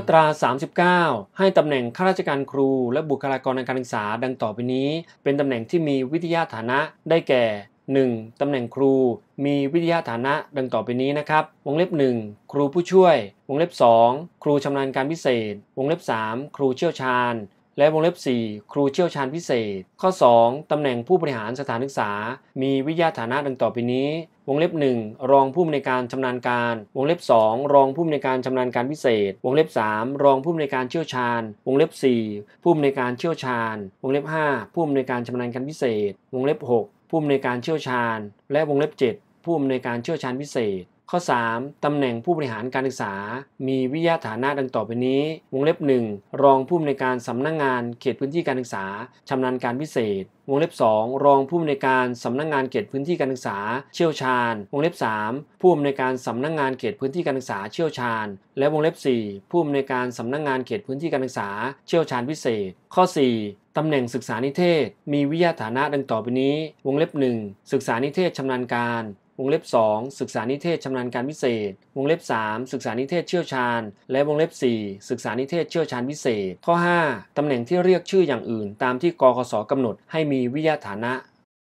มาตรา 39 ให้ตำแหน่งข้าราชการครูและบุคลากรทางการศึกษาดังต่อไปนี้เป็นตำแหน่งที่มีวิทยาฐานะได้แก่ 1. ตำแหน่งครูมีวิทยาฐานะดังต่อไปนี้นะครับวงเล็บ 1 ครูผู้ช่วยวงเล็บ 2 ครูชำนาญการพิเศษวงเล็บ 3 ครูเชี่ยวชาญและวงเล็บ 4 ครูเชี่ยวชาญพิเศษข้อ 2 ตำแหน่งผู้บริหารสถานศึกษามีวิทยาฐานะดังต่อไปนี้วงเล็บ 1 รองผู้อำนวยการชำนาญการวงเล็บ 2 รองผู้อำนวยการชำนาญการพิเศษวงเล็บ 3 รองผู้อำนวยการเชี่ยวชาญวงเล็บ 4 ผู้อำนวยการเชี่ยวชาญวงเล็บ 5 ผู้อำนวยการชำนาญการพิเศษวงเล็บ 6 ผู้อำนวยการเชี่ยวชาญและวงเล็บ 7 ผู้อำนวยการเชี่ยวชาญพิเศษข้อ 3 ตำแหน่งผู้บริหารการศึกษามีวิทยาฐานะดังต่อไปนี้วงเล็บ 1 รองผู้อำนวยการสำนักงานเขตพื้นที่การศึกษาชำนาญการพิเศษวงเล็บ 2 รองผู้อำนวยการสำนักงานเขตพื้นที่การศึกษาเชี่ยวชาญวงเล็บ 3 ผู้อำนวยการสำนักงานเขตพื้นที่การศึกษาเชี่ยวชาญและวงเล็บ 4 ผู้อำนวยการสำนักงานเขตพื้นที่การศึกษาเชี่ยวชาญพิเศษข้อ 4 ตำแหน่งศึกษานิเทศมีวิทยาฐานะดังต่อไปนี้วงเล็บ 1 ศึกษานิเทศชำนาญการวงเล็บ 2 ศึกษานิเทศชำนาญการพิเศษวงเล็บ 3 ศึกษานิเทศเชี่ยวชาญและวงเล็บ 4 ศึกษานิเทศเชี่ยวชาญพิเศษข้อ 5 ตำแหน่งที่เรียกชื่ออย่างอื่นตามที่กกส.กำหนดให้มีวิทยาฐานะ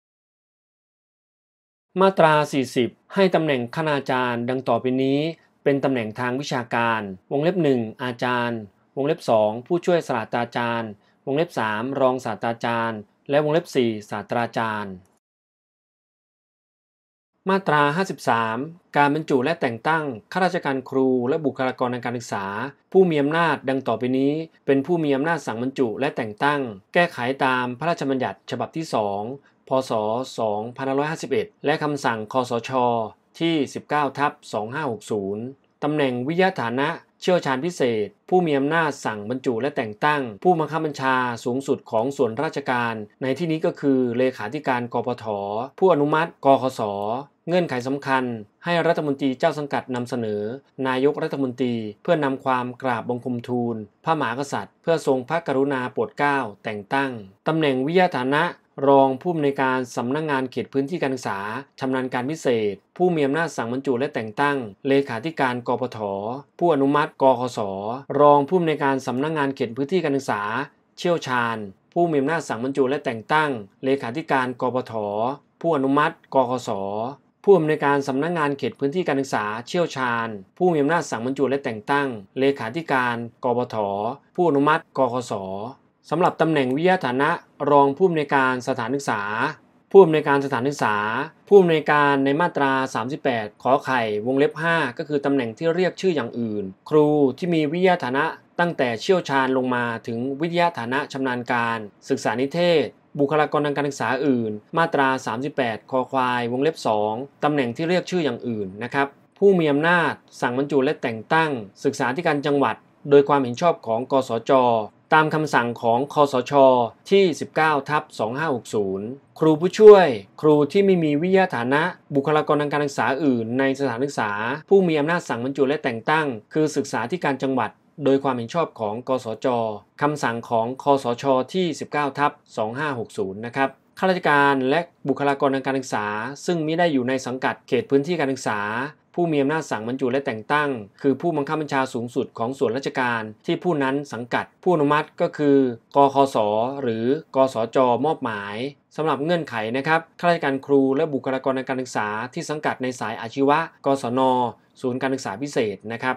มาตรา 40 ให้ตำแหน่งคณาจารย์ดังต่อไปนี้เป็นตำแหน่งทางวิชาการวงเล็บ 1 อาจารย์วงเล็บ 2 ผู้ช่วยศาสตราจารย์วงเล็บ 3 รองศาสตราจารย์และวงเล็บ 4 ศาสตราจารย์มาตรา 53 การบรรจุและแต่งตั้งข้าราชการครูและบุคลากรทางการศึกษาผู้มีอำนาจดังต่อไปนี้เป็นผู้มีอำนาจสั่งบรรจุและแต่งตั้งแก้ไขตามพระราชบัญญัติฉบับที่ 2 พ.ศ. 2551 และคำสั่งคสช.ที่ 19/2560 ตำแหน่งวิทยาฐานะเชี่ยวชาญพิเศษผู้มีอำนาจสั่งบรรจุและแต่งตั้งผู้บังคับบัญชาสูงสุดของส่วนราชการในที่นี้ก็คือเลขาธิการกปท.ผู้อนุมัติกคส.เงื่อนไขสำคัญให้รัฐมนตรีเจ้าสังกัดนำเสนอนายกรัฐมนตรีเพื่อนำความกราบบังคมทูลพระมหากษัตริย์เพื่อทรงพระกรุณาโปรดเกล้าแต่งตั้งตำแหน่งวิทยาฐานะรองผู้อำนวยการสำนักงานเขตพื้นที่การศึกษาชำนาญการพิเศษผู้มีอำนาจสั่งบรรจุและแต่งตั้งเลขาธิการกปท.ผู้อนุมัติกคส.รองผู้อำนวยการสำนักงานเขตพื้นที่การศึกษาเชี่ยวชาญผู้มีอำนาจสั่งบรรจุและแต่งตั้งเลขาธิการกปท.ผู้อนุมัติกคส.ผู้อำนวยการสำนักงานเขตพื้นที่การศึกษาเชี่ยวชาญผู้มีอำนาจสั่งบรรจุและแต่งตั้งเลขาธิการกปท.ผู้อนุมัติกคส.สำหรับตำแหน่งวิทยาฐานะรองผู้อำนวยการสถานศึกษาผู้อำนวยการสถานศึกษาผู้อำนวยการในมาตรา 38 ขอไข่วงเล็บ 5 ก็คือตำแหน่งที่เรียกชื่ออย่างอื่นครูที่มีวิทยาฐานะตั้งแต่เชี่ยวชาญลงมาถึงวิทยาฐานะชำนาญการศึกษานิเทศบุคลากรทางการศึกษาอื่นมาตรา 38 คอควายวงเล็บ 2 ตำแหน่งที่เรียกชื่ออย่างอื่นนะครับผู้มีอำนาจสั่งบรรจุและแต่งตั้งศึกษาธิการจังหวัดโดยความเห็นชอบของกสจ.ตามคำสั่งของคสช.ที่ 19/2560 ครูผู้ช่วยครูที่ไม่มีวิทยาฐานะบุคลากรทางการศึกษาอื่นในสถานศึกษาผู้มีอำนาจสั่งบรรจุและแต่งตั้งคือศึกษาธิการจังหวัดโดยความเห็นชอบของกสจ.คำสั่งของคสช.ที่ 19/2560 นะครับข้าราชการและบุคลากรทางการศึกษาซึ่งมิได้อยู่ในสังกัดเขตพื้นที่การศึกษาผู้มีอำนาจสั่งบรรจุและแต่งตั้งคือผู้บังคับบัญชาสูงสุดของส่วนราชการที่ผู้นั้นสังกัดผู้อนุมัติก็คือกคส.หรือกสจ.มอบหมายสำหรับเงื่อนไขนะครับข้าราชการครูและบุคลากรทางการศึกษาที่สังกัดในสายอาชีวะกศน.ศูนย์การศึกษาพิเศษนะครับ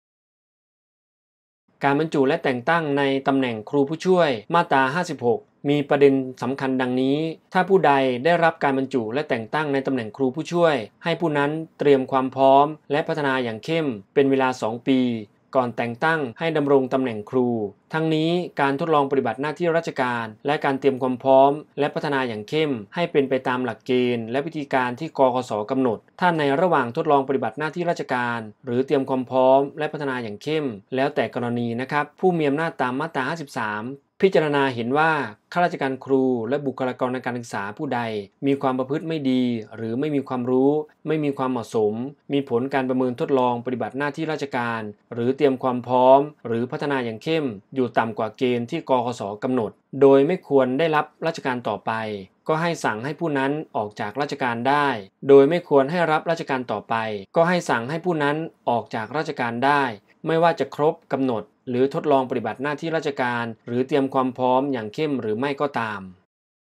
การบรรจุและแต่งตั้งในตำแหน่งครูผู้ช่วยมาตรา 56 มีประเด็นสำคัญดังนี้ถ้าผู้ใดได้รับการบรรจุและแต่งตั้งในตำแหน่งครูผู้ช่วยให้ผู้นั้นเตรียมความพร้อมและพัฒนาอย่างเข้มเป็นเวลา 2 ปีก่อนแต่งตั้งให้ดำรงตำแหน่งครูทั้งนี้การทดลองปฏิบัติหน้าที่ราชการและการเตรียมความพร้อมและพัฒนาอย่างเข้มให้เป็นไปตามหลักเกณฑ์และวิธีการที่กคส.กำหนดถ้าในระหว่างทดลองปฏิบัติหน้าที่ราชการหรือเตรียมความพร้อมและพัฒนาอย่างเข้มแล้วแต่กรณีนะครับผู้มีอำนาจตามมาตรา 53พิจารณาเห็นว่าข้าราชการครูและบุคลากรทางการศึกษาผู้ใดมีความประพฤติไม่ดีหรือไม่มีความรู้ไม่มีความเหมาะสมมีผลการประเมินทดลองปฏิบัติหน้าที่ราชการหรือเตรียมความพร้อมหรือพัฒนาอย่างเข้มอยู่ต่ำกว่าเกณฑ์ที่กคส.กำหนดโดยไม่ควรได้รับราชการต่อไปก็ให้สั่งให้ผู้นั้นออกจากราชการได้โดยไม่ควรให้รับราชการต่อไปก็ให้สั่งให้ผู้นั้นออกจากราชการได้ไม่ว่าจะครบกำหนดหรือทดลองปฏิบัติหน้าที่ราชการหรือเตรียมความพร้อมอย่างเข้มหรือไม่ก็ตาม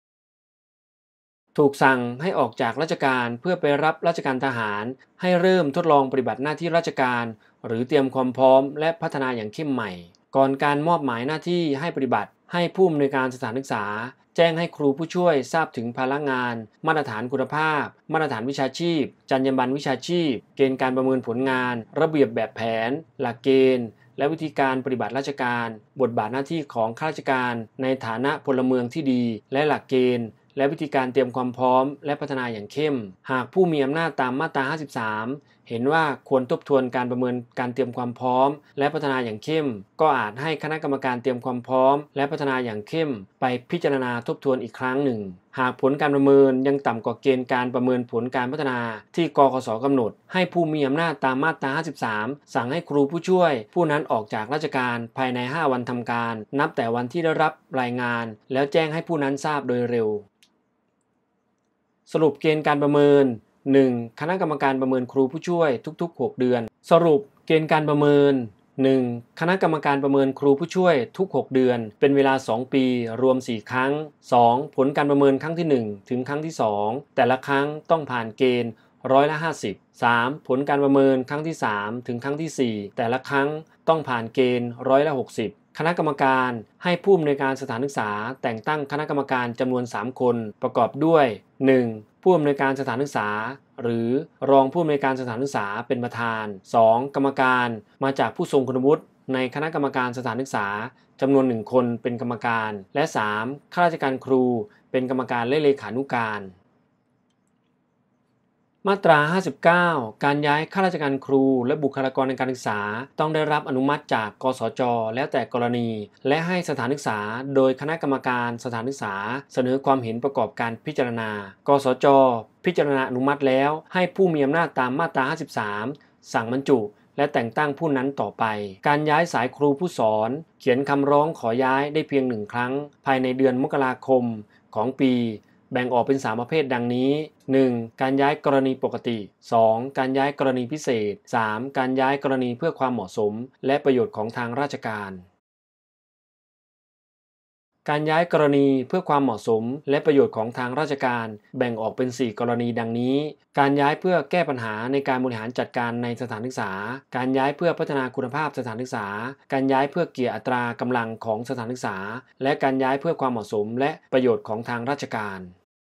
ถูกสั่งให้ออกจากราชการเพื่อไปรับราชการทหารให้เริ่มทดลองปฏิบัติหน้าที่ราชการหรือเตรียมความพร้อมและพัฒนาอย่างเข้มใหม่ก่อนการมอบหมายหน้าที่ให้ปฏิบัติให้ผู้อำนวยการสถานศึกษาแจ้งให้ครูผู้ช่วยทราบถึงภาระงานมาตรฐานคุณภาพมาตรฐานวิชาชีพจรรยาบรรณวิชาชีพเกณฑ์การประเมินผลงานระเบียบแบบแผนหลักเกณฑ์และวิธีการปฏิบัติราชการบทบาทหน้าที่ของข้าราชการในฐานะพลเมืองที่ดีและหลักเกณฑ์และวิธีการเตรียมความพร้อมและพัฒนาอย่างเข้มหากผู้มีอำนาจตามมาตรา 53 เห็นว่าควรทบทวนการประเมินการเตรียมความพร้อมและพัฒนาอย่างเข้มก็อาจให้คณะกรรมการเตรียมความพร้อมและพัฒนาอย่างเข้มไปพิจารณาทบทวนอีกครั้งหนึ่งหากผลการประเมินยังต่ำกว่าเกณฑ์การประเมินผลการพัฒนาที่กกส.กำหนดให้ผู้มีอำนาจตามมาตรา 53 สั่งให้ครูผู้ช่วยผู้นั้นออกจากราชการภายใน 5 วันทำการนับแต่วันที่ได้รับรายงานแล้วแจ้งให้ผู้นั้นทราบโดยเร็วสรุปเกณฑ์การประเมิน 1. คณะกรรมการประเมินครูผู้ช่วยทุกๆ 6 เดือนสรุปเกณฑ์การประเมิน 1. คณะกรรมการประเมินครูผู้ช่วยทุก6 เดือนเป็นเวลา2 ปีรวม4 ครั้ง 2. ผลการประเมินครั้งที่1ถึงครั้งที่2แต่ละครั้งต้องผ่านเกณฑ์50% 3. ผลการประเมินครั้งที่3ถึงครั้งที่4แต่ละครั้งต้องผ่านเกณฑ์60%คณะกรรมการให้ผู้อำนวยการสถานศึกษาแต่งตั้งคณะกรรมการจำนวน3 คนประกอบด้วย 1. ผู้อำนวยการสถานศึกษาหรือรองผู้อำนวยการสถานศึกษาเป็นประธาน 2. กรรมการมาจากผู้ทรงคุณวุฒิในคณะกรรมการสถานศึกษาจำนวน1 คนเป็นกรรมการและ 3. ข้าราชการครูเป็นกรรมการและเลขานุการมาตรา 59 การย้ายข้าราชการครูและบุคลากรในการศึกษาต้องได้รับอนุมัติจากกสจ.แล้วแต่กรณีและให้สถานศึกษาโดยคณะกรรมการสถานศึกษาเสนอความเห็นประกอบการพิจารณากสจ.พิจารณาอนุมัติแล้วให้ผู้มีอำนาจตามมาตรา 53 สั่งบรรจุและแต่งตั้งผู้นั้นต่อไปการย้ายสายครูผู้สอนเขียนคำร้องขอย้ายได้เพียง1 ครั้งภายในเดือนมกราคมของปีแบ่งออกเป็น3 ประเภทดังนี้ 1. การย้ายกรณีปกติ 2. การย้ายกรณีพิเศษ 3. การย้ายกรณีเพื่อความเหมาะสมและประโยชน์ของทางราชการการย้ายกรณีเพื่อความเหมาะสมและประโยชน์ของทางราชการแบ่งออกเป็น4 กรณีดังนี้การย้ายเพื่อแก้ปัญหาในการบริหารจัดการในสถานศึกษาการย้ายเพื่อพัฒนาคุณภาพสถานศึกษาการย้ายเพื่อเกี่ยอัตรากำลังของสถานศึกษาและการย้ายเพื่อความเหมาะสมและประโยชน์ของทางราชการ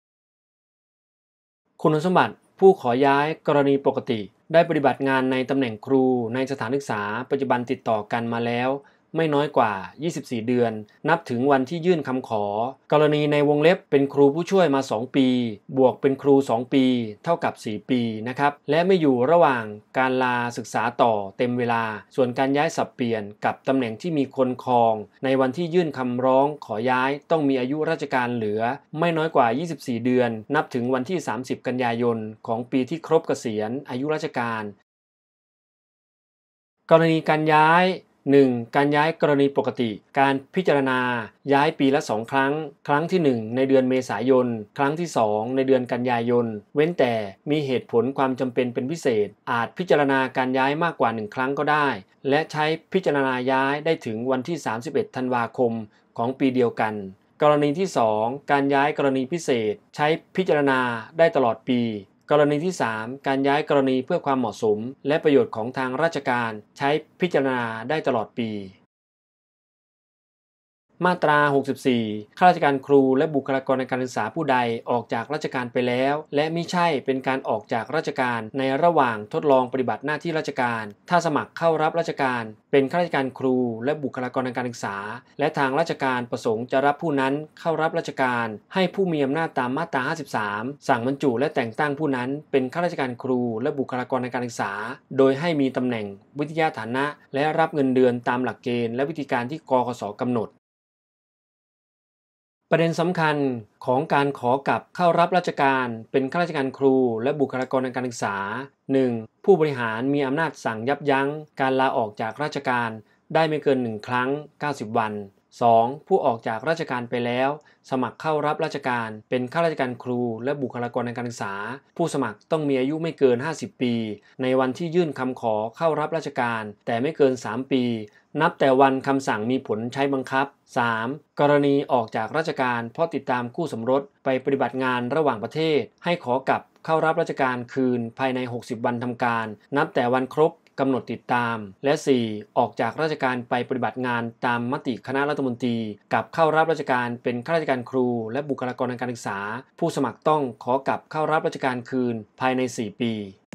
คุณสมบัติผู้ขอย้ายกรณีปกติได้ปฏิบัติงานในตำแหน่งครูในสถานศึกษาปัจจุบันติดต่อกันมาแล้วไม่น้อยกว่า24 เดือนนับถึงวันที่ยื่นคำขอกรณีในวงเล็บเป็นครูผู้ช่วยมา2 ปีบวกเป็นครู2 ปีเท่ากับ4 ปีนะครับและไม่อยู่ระหว่างการลาศึกษาต่อเต็มเวลาส่วนการย้ายสับเปลี่ยนกับตำแหน่งที่มีคนครองในวันที่ยื่นคำร้องขอย้ายต้องมีอายุราชการเหลือไม่น้อยกว่า24 เดือนนับถึงวันที่30 กันยายนของปีที่ครบเกษียณอายุราชการกรณีการย้าย 1. การย้ายกรณีปกติการพิจารณาย้ายปีละ2 ครั้งครั้งที่1ในเดือนเมษายนครั้งที่2ในเดือนกันยายนเว้นแต่มีเหตุผลความจำเป็นเป็นพิเศษอาจพิจารณาการย้ายมากกว่า1 ครั้งก็ได้และใช้พิจารณาย้ายได้ถึงวันที่31 ธันวาคมของปีเดียวกันกรณีที่2การย้ายกรณีพิเศษใช้พิจารณาได้ตลอดปีกรณีที่3การย้ายกรณีเพื่อความเหมาะสมและประโยชน์ของทางราชการใช้พิจารณาได้ตลอดปีมาตรา 64 ข้าราชการครูและบุคลากรในการศึกษาผู้ใดออกจากราชการไปแล้วและมิใช่เป็นการออกจากราชการในระหว่างทดลองปฏิบัติหน้าที่ราชการถ้าสมัครเข้ารับราชการเป็นข้าราชการครูและบุคลากรในการศึกษาและทางราชการประสงค์จะรับผู้นั้นเข้ารับราชการให้ผู้มีอำนาจตามมาตรา 53 สั่งบรรจุและแต่งตั้งผู้นั้นเป็นข้าราชการครูและบุคลากรในการศึกษาโดยให้มีตำแหน่งวิทยาฐานะและรับเงินเดือนตามหลักเกณฑ์และวิธีการที่กกส.กำหนดประเด็นสำคัญของการขอกลับเข้ารับราชการเป็นข้าราชการครูและบุคลากรในการศึกษา 1. ผู้บริหารมีอำนาจสั่งยับยั้งการลาออกจากราชการได้ไม่เกิน1 ครั้ง90 วัน 2. ผู้ออกจากราชการไปแล้วสมัครเข้ารับราชการเป็นข้าราชการครูและบุคลากรทางการศึกษาผู้สมัครต้องมีอายุไม่เกิน50ปีในวันที่ยื่นคำขอเข้ารับราชการแต่ไม่เกิน3ปีนับแต่วันคำสั่งมีผลใช้บังคับ 3. กรณีออกจากราชการเพราะติดตามคู่สมรสไปปฏิบัติงานระหว่างประเทศให้ขอกลับเข้ารับราชการคืนภายใน60วันทำการนับแต่วันครบกำหนดติดตามและ 4. ออกจากราชการไปปฏิบัติงานตามมติคณะรัฐมนตรีกลับเข้ารับราชการเป็นข้าราชการครูและบุคลากรทางการศึกษาผู้สมัครต้องขอกลับเข้ารับราชการคืนภายใน4ปี